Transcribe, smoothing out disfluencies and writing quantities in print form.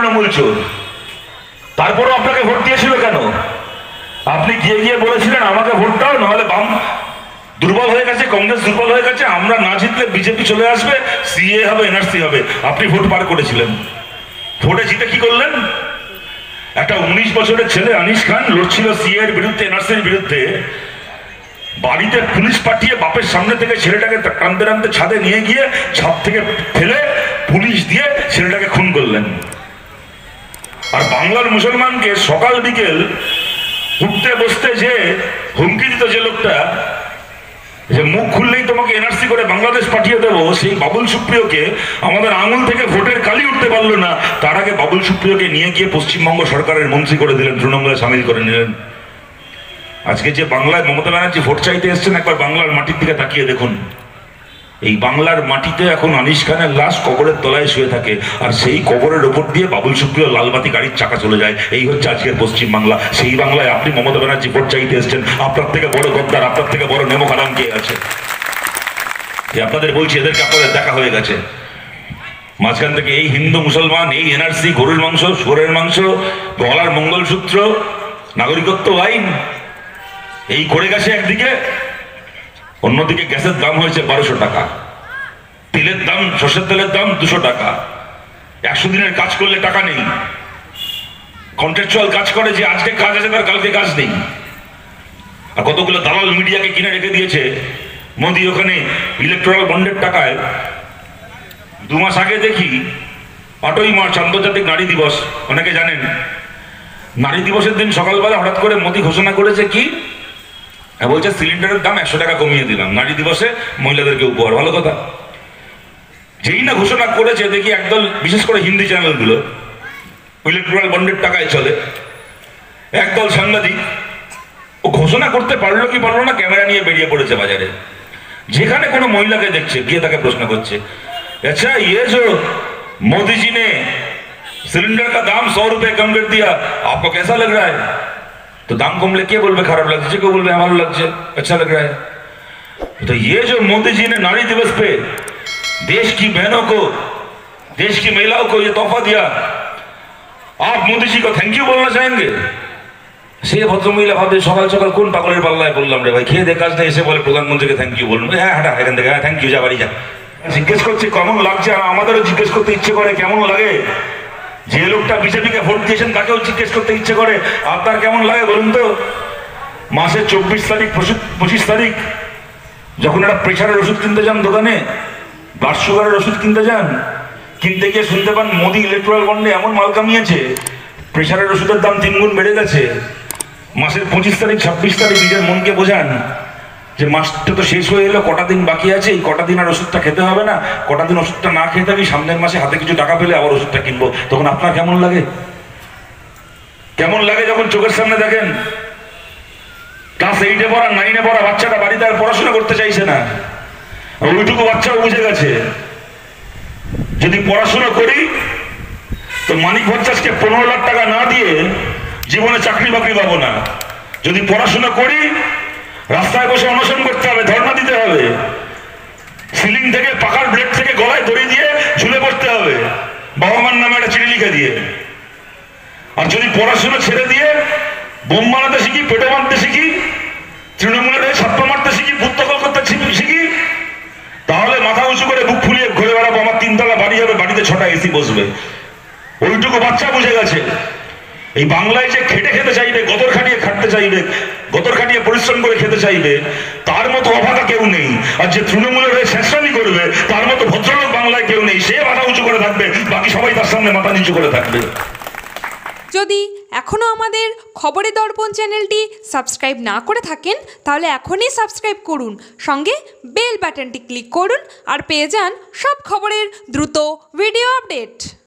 তৃণমূল চোর। তারপরও আপনাকে ভোট দিয়েছিল কেন? আপনি গিয়ে গিয়ে বলেছিলেন আমাকে ভোট দাও, নাহলে বাম দুর্বল হয়ে গেছে, কংগ্রেস দুর্বল হয়ে গেছে, আমরা না জিতলে বিজেপি চলে আসবে, সিএ হবে, এনআরসি হবে। আপনি ভোট পার করেছিলেন। ভোটে জিতে কি করলেন? একটা 19 বছরের ছেলে আনিস খান লড়ছিল সিএ এর বিরুদ্ধে, এনআরসির বিরুদ্ধে। বাড়িতে পুলিশ পাঠিয়ে বাপের সামনে থেকে ছেলেটাকে টানতে টানতে ছাদে নিয়ে গিয়ে ছাদ থেকে ফেলে পুলিশ দিয়ে ছেলেটাকে খুন করলেন। আর বাংলার মুসলমানকে সকাল বিকেল উঠতে বসতে যে হুমকি দিত যে লোকটা, যে মুখ খুললেই তোমাকে এনআরসি করে বাংলাদেশ পাঠিয়ে দেবো, সেই বাবুল সুপ্রিয়কে আমাদের আঙুল থেকে ভোটের কালি উঠতে পারলো না, তার আগে বাবুল সুপ্রিয়কে নিয়ে গিয়ে পশ্চিমবঙ্গ সরকারের মন্ত্রী করে দিলেন, তৃণমূলে সামিল করে নিলেন। আজকে যে বাংলায় মমতা ব্যানার্জি ভোট চাইতে এসছেন, একবার বাংলার মাটির দিকে তাকিয়ে দেখুন। এই বাংলার মাটিতে এখন আনিস খানের লাশ কবরের তলায় শুয়ে থাকে, আর সেই কবরের ওপর দিয়ে বাবুল সুপ্রিয় লালবাতি গাড়ির চাকা চলে যায়। এই হচ্ছে আজকের পশ্চিম বাংলা। সেই বাংলায় আপনি মমতা ব্যানার্জি ভোট চাইতে এসছেন। আপনার থেকে বড় গদ্দার, আপনার থেকে বড় নেমো খারাম কে আছে? আপনাদের বলছি, এদেরকে আপনাদের দেখা হয়ে গেছে। মাঝখান থেকে এই হিন্দু মুসলমান, এই এনআরসি, গরুর মাংস, শুয়োরের মাংস, গলার মঙ্গলসূত্র, নাগরিকত্ব আইন, এই করে গেছে একদিকে। অন্যদিকে গ্যাসের দাম হয়েছে 1200 টাকা, তেলের দাম, সর্ষের তেলের দাম 200 টাকা। 100 দিনের কাজ করলে টাকা নেই। কন্ট্রাকচুয়াল কাজ করে, যে আজকে কাজ আছে তার কালকে কাজ নেই। আর কতগুলো দালাল মিডিয়াকে কিনে রেখে দিয়েছে মোদি। ওখানে ইলেকট্রাল বন্ডের টাকায় 2 মাস আগে দেখি 8ই মার্চ আন্তর্জাতিক নারী দিবস, অনেকে জানেন। নারী দিবসের দিন সকালবেলা হঠাৎ করে মোদি ঘোষণা করেছে কি, বলছে সিলিন্ডারের দাম 100 টাকা কমিয়ে দিলাম, নারী দিবসে মহিলাদেরকে উপহার। ভালো কথা। যেই না ঘোষণা করেছে দেখি একদল, বিশেষ করে হিন্দি চ্যানেলগুলো, ইলেকট্রাল বন্ডের টাকায় চলে, একদল সাংবাদিক ও ঘোষণা করতে পারলো কি পারলো না, ক্যামেরা নিয়ে বেরিয়ে পড়েছে বাজারে। যেখানে কোনো মহিলাকে দেখছে গিয়ে তাকে প্রশ্ন করছে, আচ্ছা ये जो मोदी जी ने सिलेंडर का दाम 100 रुपए कम कर दिया, आपको कैसा लग रहा है? तो दाम कमले के बोलबे खराब लगছে, কেউ বলবে ভালো লাগছে, अच्छा लग रहा है। तो ये जो मोदी जी ने नारी दिवस पे देश की बहनों को, देश की महिलाओं को ये तोहफा दिया, आप मोदी जी को थैंक यू बोलना चाहेंगे? সে ভদ্রমহিলা ভাবে সকাল সকাল কোন পাগলের পাল্লায় বললাম রে ভাই, খেয়ে দে কাজ নেই, এসে বলে প্রধানমন্ত্রীকে থ্যাংক ইউ বলুন। হ্যাঁ হাঁটা এখান থেকে, হ্যাঁ থ্যাংক ইউ, যা বাড়ি যা। জিজ্ঞেস করছি কেমন লাগছে, আর আমাদেরও জিজ্ঞেস করতে ইচ্ছে করে কেমন লাগে। যে লোকটা বিজেপিকে ভোট দিয়েছেন তাকেও জিজ্ঞেস করতে ইচ্ছে করে আপনার কেমন লাগে বলুন তো। মাসের 24 তারিখ 25 তারিখ যখন একটা প্রেশারের ওষুধ কিনতে যান দোকানে, ব্লাড সুগারের ওষুধ কিনতে যান, কিনতে গিয়ে শুনতে পান মোদি ইলেকট্রাল বন্ডে এমন মাল কামিয়েছে, প্রেশারের ওষুধের দাম 3 গুণ বেড়ে গেছে। মাসের 25 তারিখ 26 তারিখ নিজের মনকে বোঝান যে মাসটা তো শেষ হয়ে এলো, কটা দিন বাকি আছে, এই কটা দিন আর ওষুধটা খেতে হবে না, কটা দিন ওষুধটা না খেয়ে থাকি, সামনের মাসে হাতে কিছু টাকা পেলে আবার ওষুধটা কিনবো। তখন আপনার কেমন লাগে? কেমন লাগে যখন চোখের সামনে দেখেন ক্লাস 8-এ পড়া, 9-এ পড়া বাচ্চাটা বাড়িতে আর পড়াশোনা করতে চাইছে না। ওইটুকু বাচ্চাও বুঝে গেছে যদি পড়াশোনা করি তো মানিক ভট্টাচার্যকে 15 লাখ টাকা না দিয়ে জীবনে চাকরি বাকরি পাবো না। যদি পড়াশোনা করি রাস্তায় বসে অনশন করতে হবে, ধর্ণা দিতে হবে, সিলিং থেকে পাকার ব্লেড থেকে গলায় দড়ি দিয়ে ঝুলে পড়তে হবে, বাবা মার নামে একটা চিঠি লিখে দিয়ে। আর যদি পড়াশোনা ছেড়ে দিয়ে বোম বানাতে শিখি, পেটো বাঁধতে শিখি, তৃণমূলের হয়ে ছাপ্পা মারতে শিখি, বুত্তকল করতে শিখি, তাহলে মাথা উঁচু করে বুক ফুলিয়ে ঘুরে বেড়াবো, আমার 3 তলা বাড়ি হবে, বাড়িতে 6টা এসি বসবে। ওইটুকু বাচ্চা বুঝে গেছে এই বাংলায় যে খেটে খেতে চাইবে, গদর খাটিয়ে খাটতে চাইবে, গদর খাটিয়ে পরিশ্রম করে খেতে চাইবে, তার মতো অভাগা কেউ নেই। আর যে তৃণমূলের হয়ে শেষরানি করবে তার মতো ভদ্রলোক বাংলায় কেউ নেই। সে মাথা উঁচু করে থাকবে, বাকি সবাই তার সামনে মাথা নিচু করে থাকবে। যদি এখনও আমাদের খবরের দর্পণ চ্যানেলটি সাবস্ক্রাইব না করে থাকেন তাহলে এখনই সাবস্ক্রাইব করুন, সঙ্গে বেল বাটনটি ক্লিক করুন আর পেয়ে যান সব খবরের দ্রুত ভিডিও আপডেট।